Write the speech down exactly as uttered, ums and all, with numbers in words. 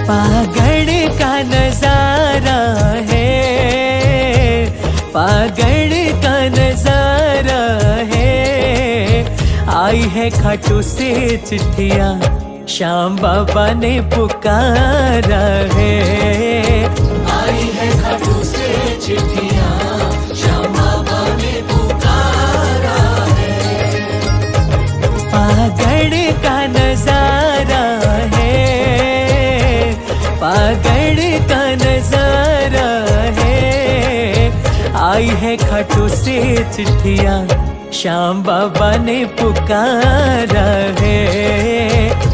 फागण का नजारा है, फागण का नजारा है। आई है खाटू से चिट्ठियां, श्याम बाबा ने पुकारा है। आई है खाटू से चिट्ठियां, श्याम बाबा ने पुकारा है। फागण का नजारा है, फागण का नजारा है। आई है खाटू से चिट्ठियां, श्याम बाबा ने पुकारा है।